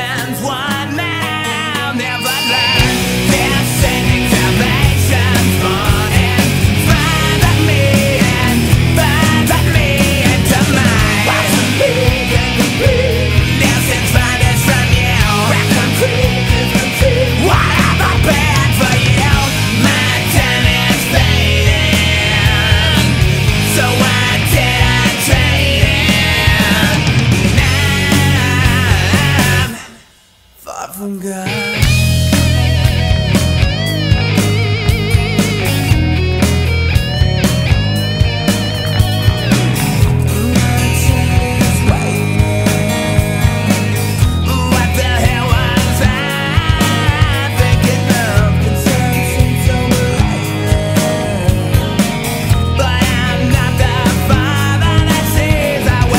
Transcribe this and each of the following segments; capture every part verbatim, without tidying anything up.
salvation's won now, never learn. They're sending salvation's morning. Find me and find me into mine. Watch the big and complete. Now since find us from you. Rap complete is complete. What have I been for you? My time is fading, so I didn't trade it. I'm far from God.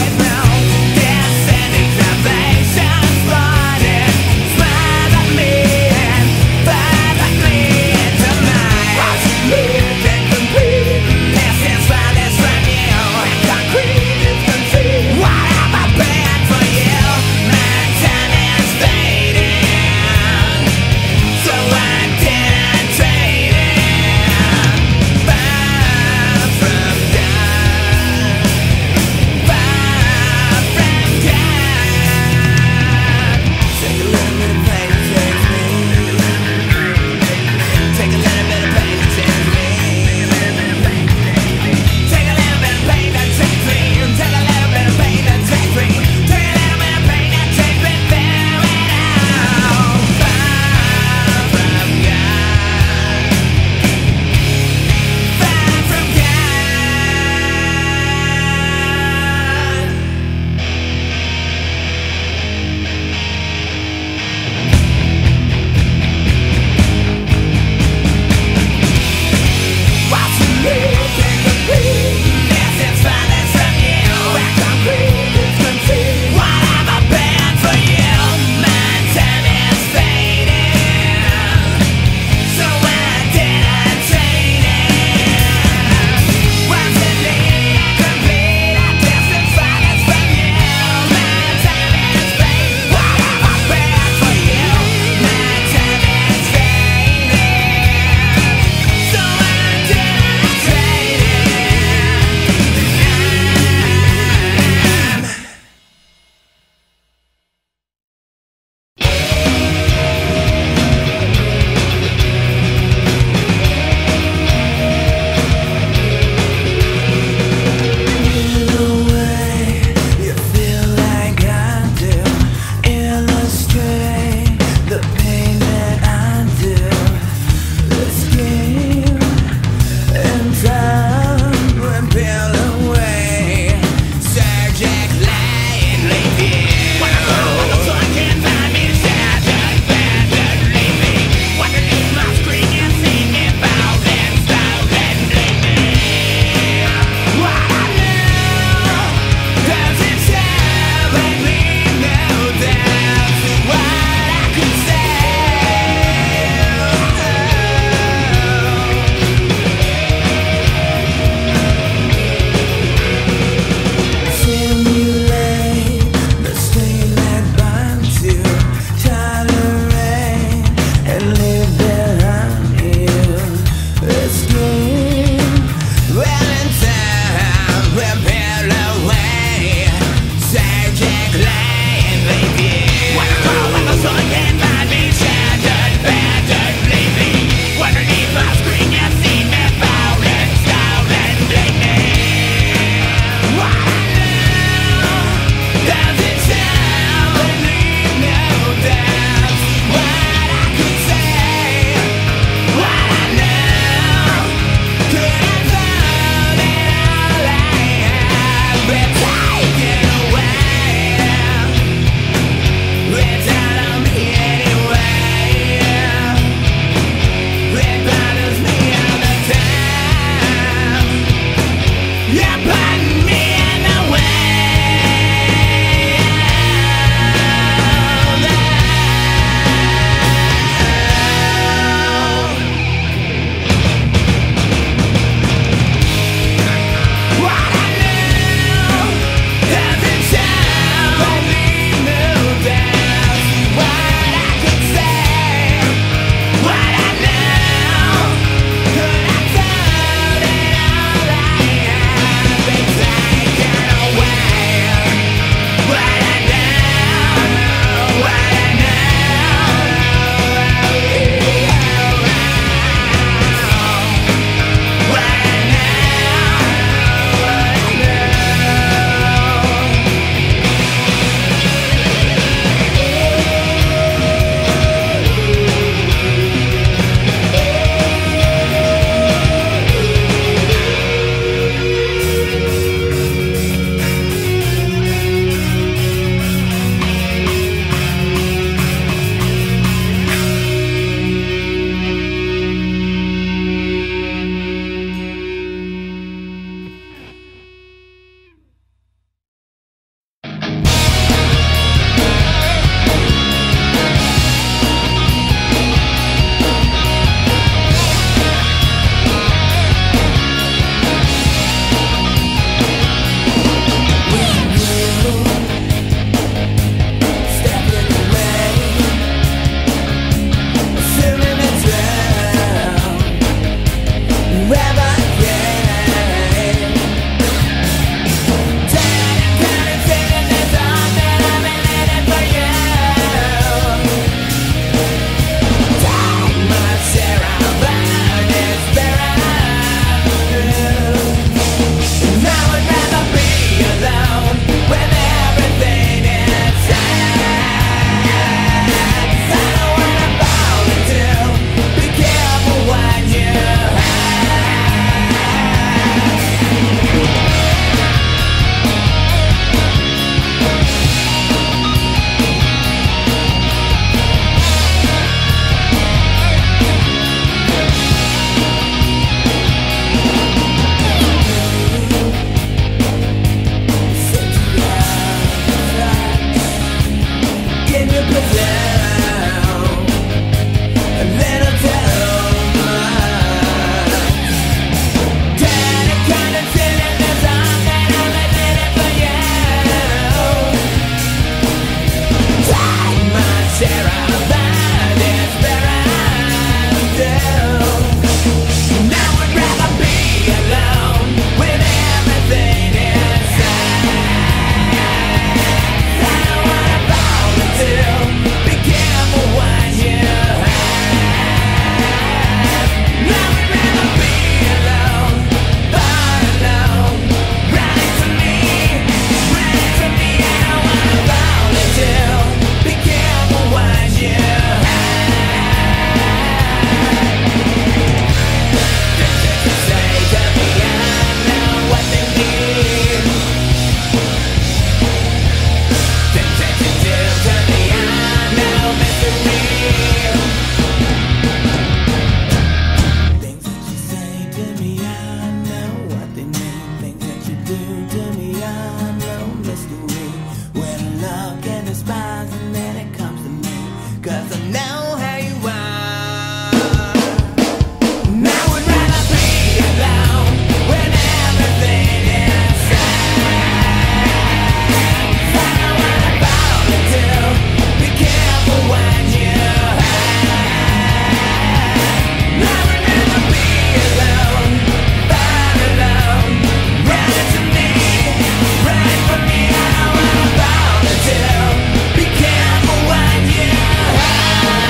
Me 'cause I know how you are. And I would rather be alone when everything is sad. I know what I'm about to do. Be careful when you hide. I would rather be alone, but alone. Right to me, right for me. I know what I'm about to do. Be careful when you hide.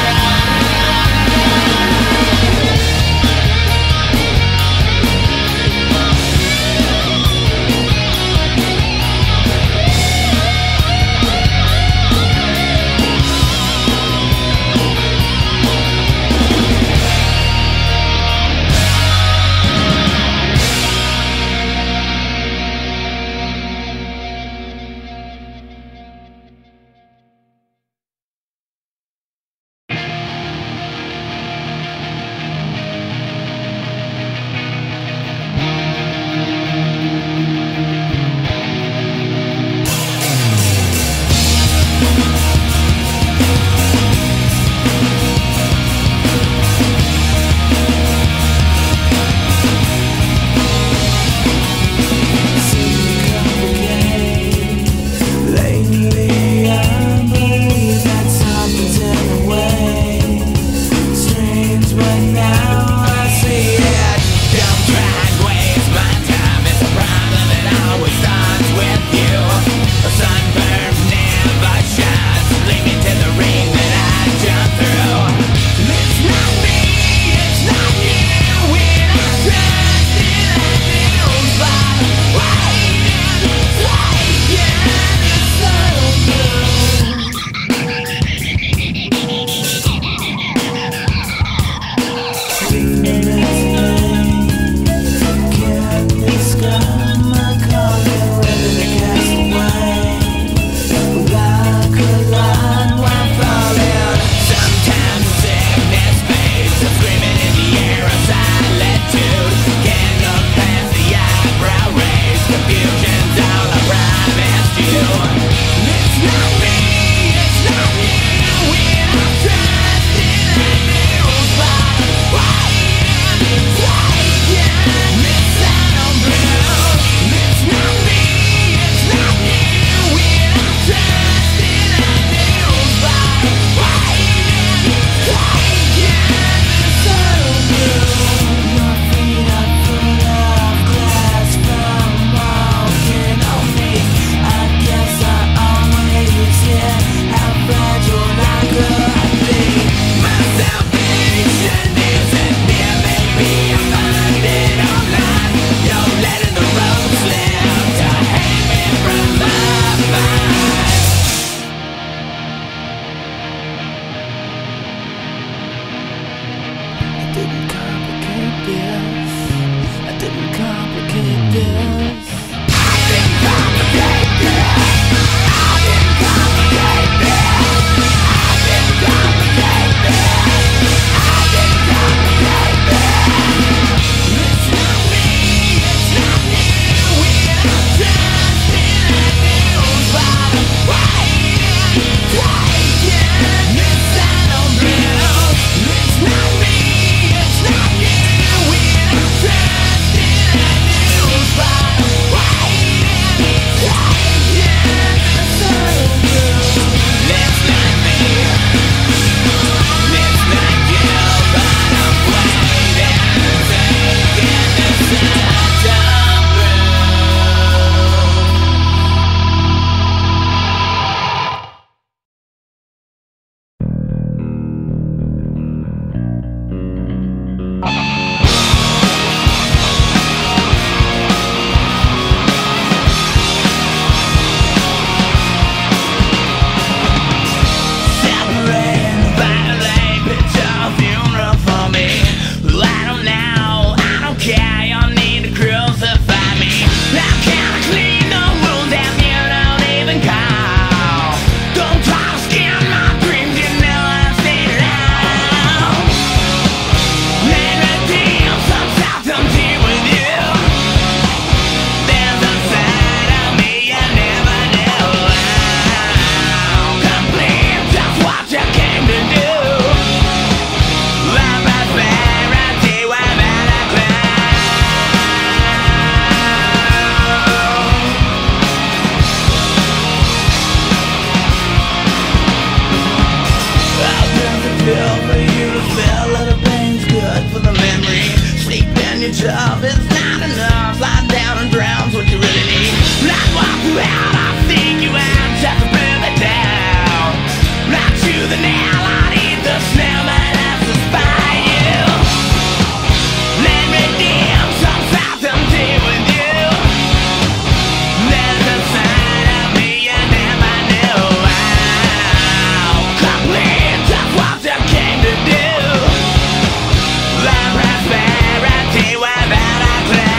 pill for you to spill. Little pain's good for the memory. Sleep in your tub, it's not enough. Lie down and drown's what you really need. Not walk you out, I'll think you out, just to prove it down. Not chew the nail, I'll eat the snail, my life's to spite you. Let me dim some something deal with you. There's a side of me you never knew. I'll complete just what you came to do. The prosperity without a cloud.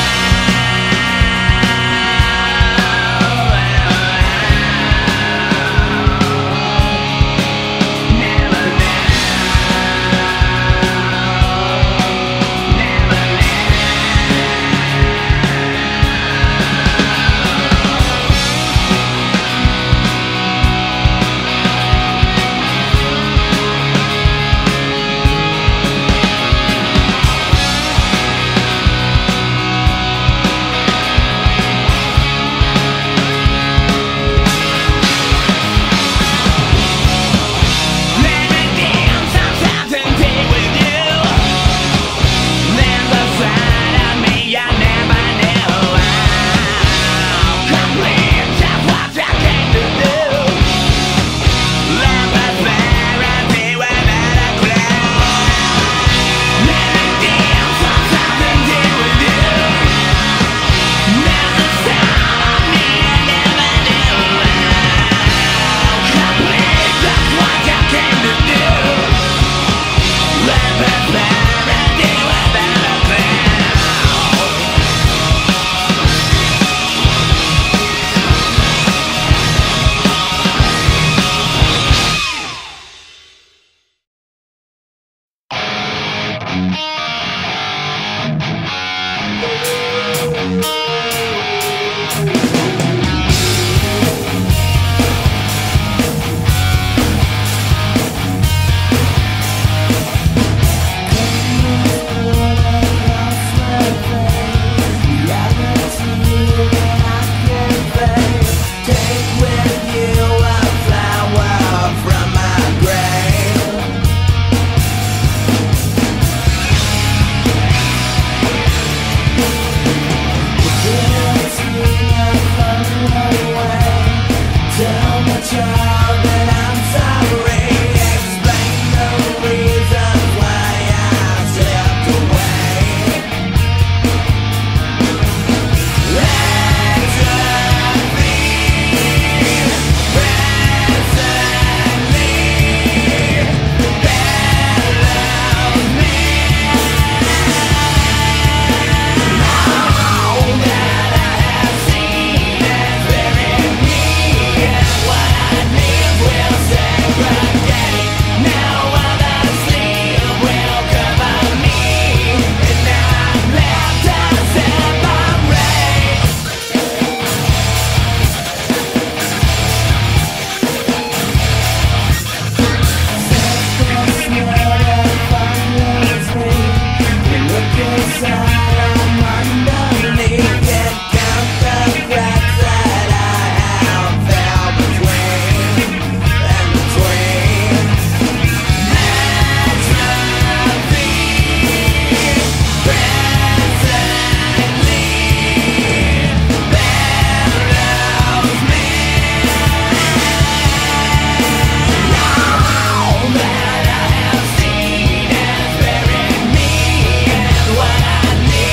Never know. Never Let me dim some something deep with you. There's a side of me you never knew. I'll complete just what you came to do. The prosperity without a cloud. Let me dim some something deep with you. There's a side of me you never knew. I'll complete just what you came to do. The prosperity without a cloud. Take with you a flower from my grave. Tell my child that I'm sorry. Explain the reasons why I stepped away. Let us be presently. That loves me. All that I have seen has buried me, and what I live will segregate. Now other sleep will cover me, and now I'm left to separate. Look inside, I'm underneath. Can't count the cracks that I have fell between and between. Naturally, presently, that loves me. All that I have seen has buried me, and what I need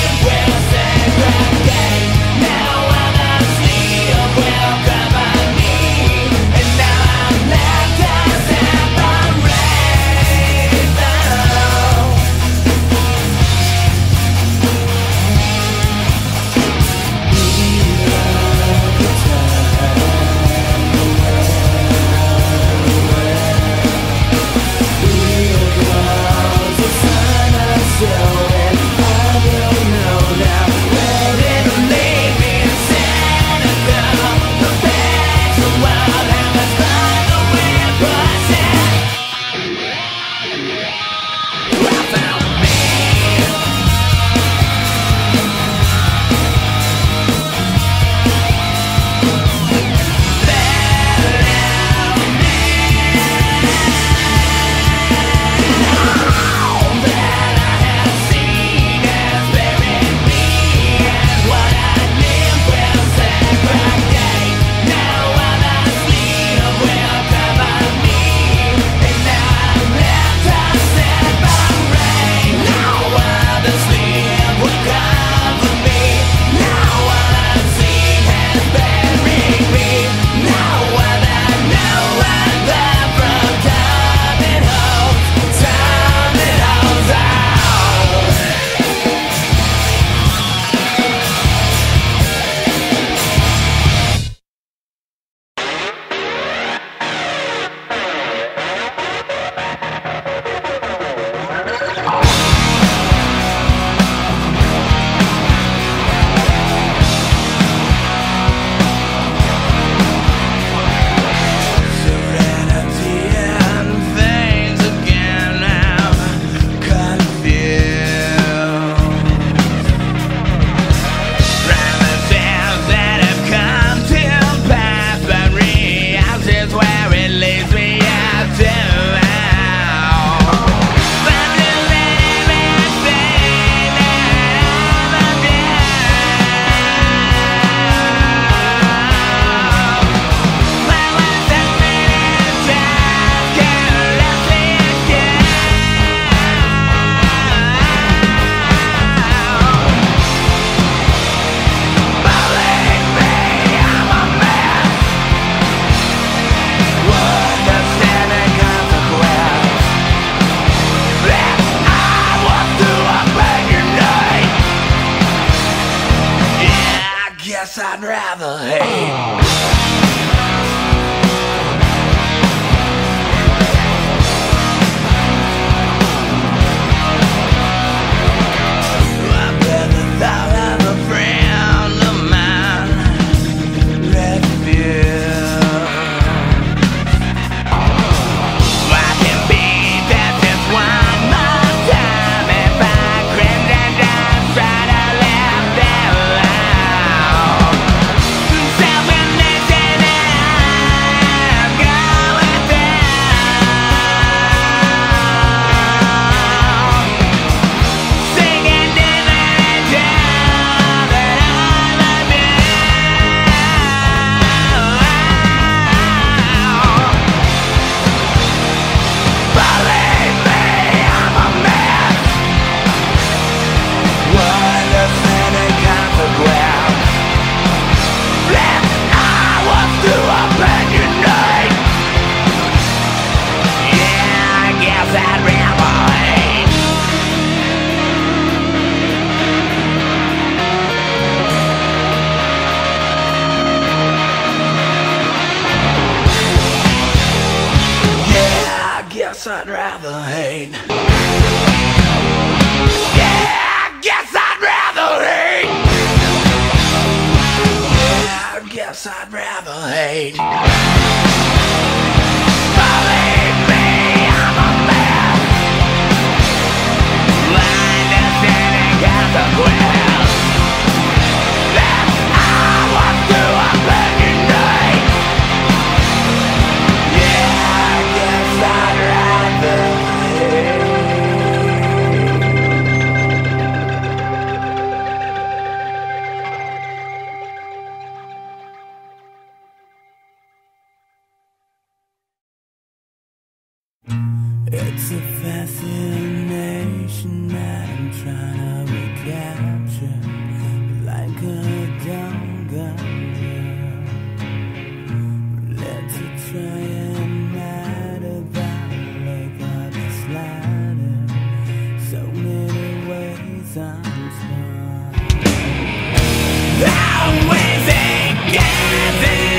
guess I'd rather hate. I'd rather hate. Yeah, I guess I'd rather hate. Yeah, I guess I'd rather hate. Believe me, I'm a mess. Blind as any consequence. That I want to opinionate. Yeah, I guess I'd rather. It's a fascination that I'm trying to recapture, like a dumb gun. Let's try and write about like on the slider. So many ways I'm smart. I'm wasting gas.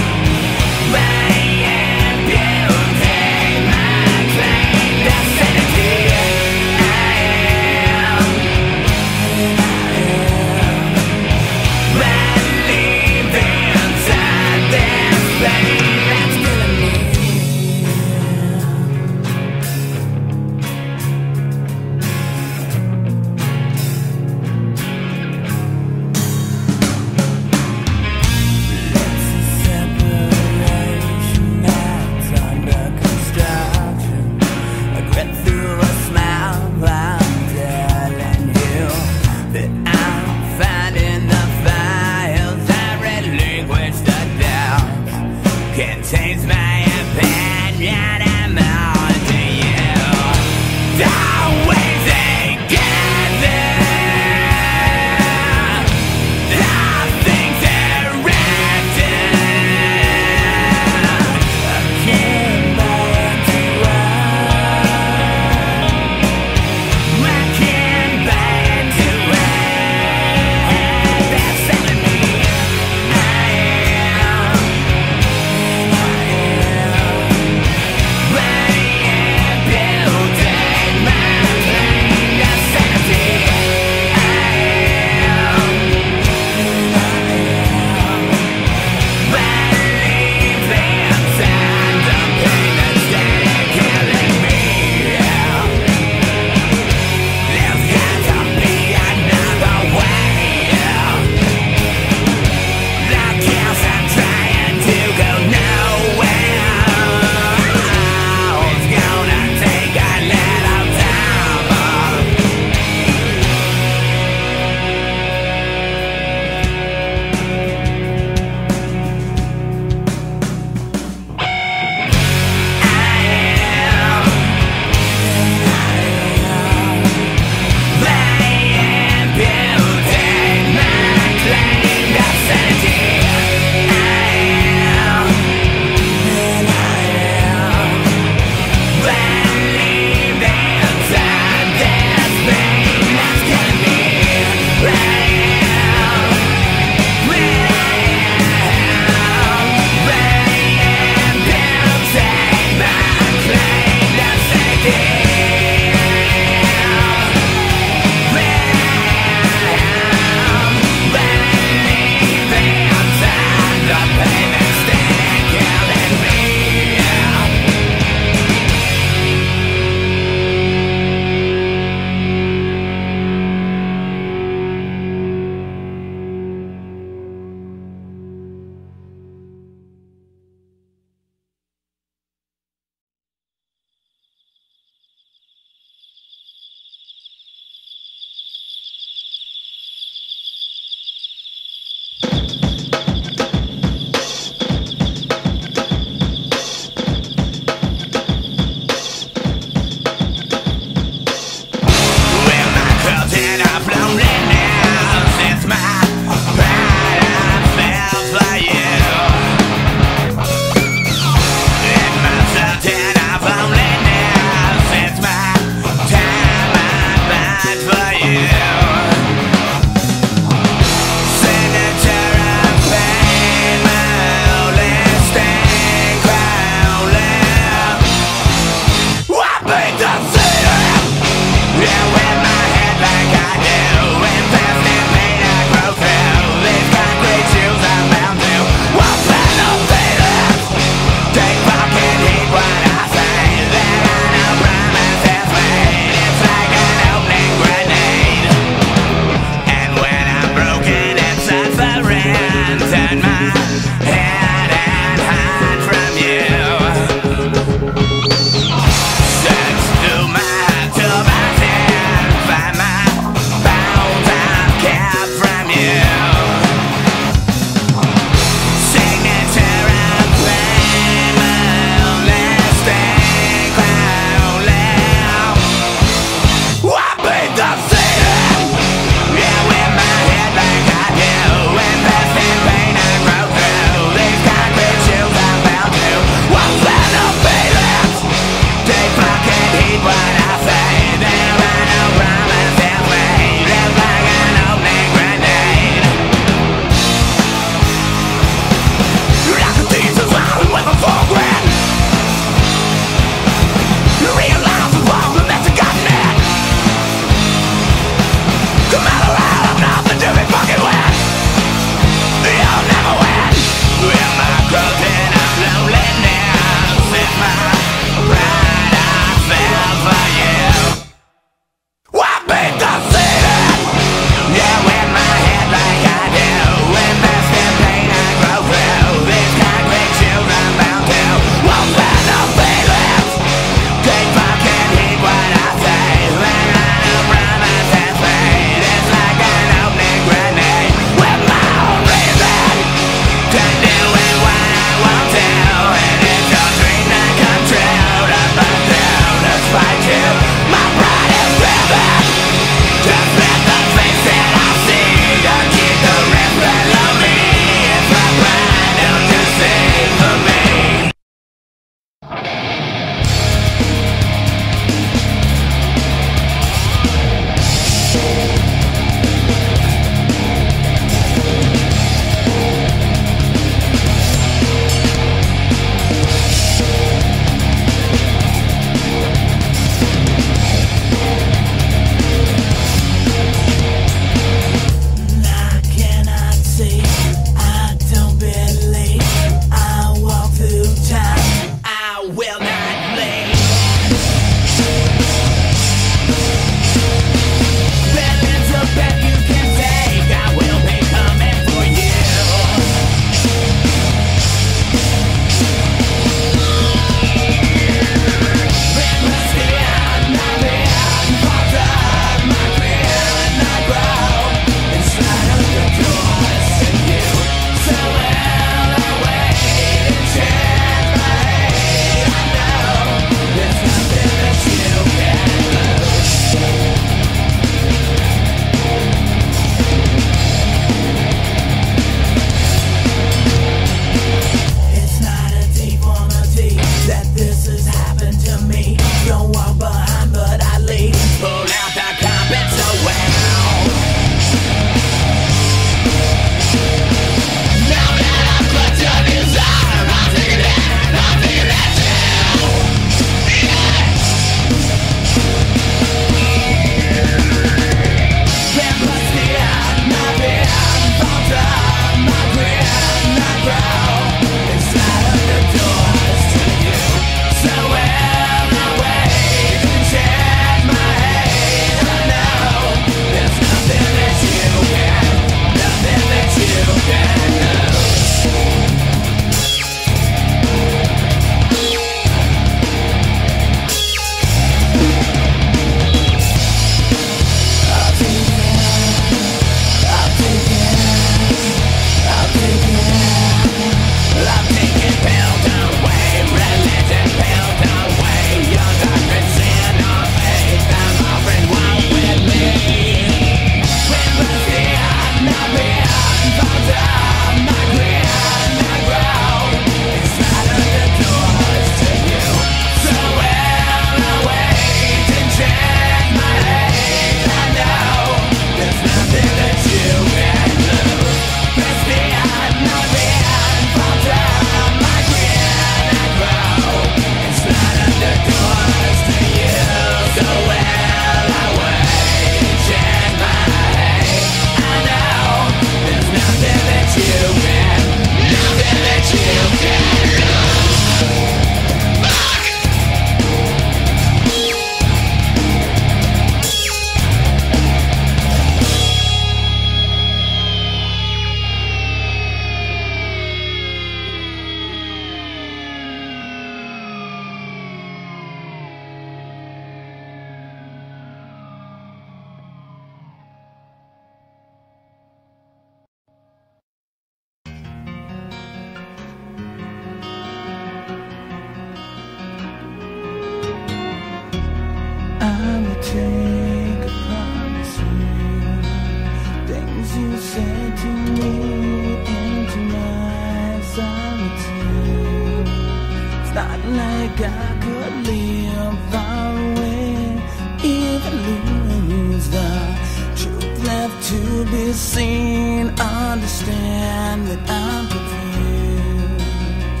I could live far away, even lose the truth left to be seen. Understand that I'm confused.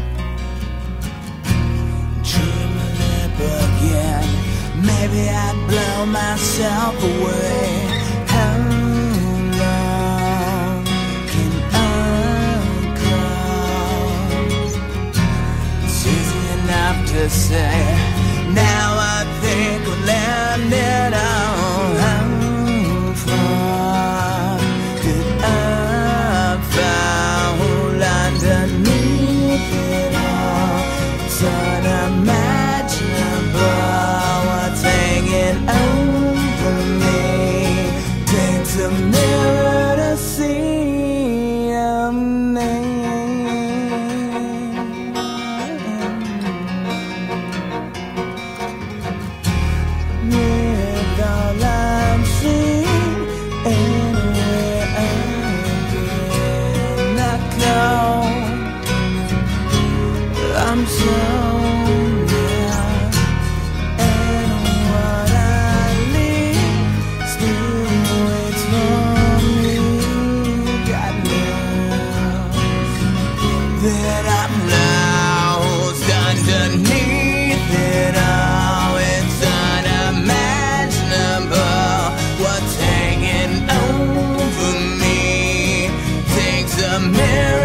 Dream a little again, maybe I'd blow myself away. How long can I come? It's easy enough to say, now I think we're landing on how far did I fall underneath it all? It's unimaginable what's hanging over me. Takes a mirror to see a name. With all I'm seeing, anywhere I've been, I know I'm so near, and what I leave still waits for me. God knows that I'm lost underneath it all. It's unimaginable what's hanging over me. Takes a mirror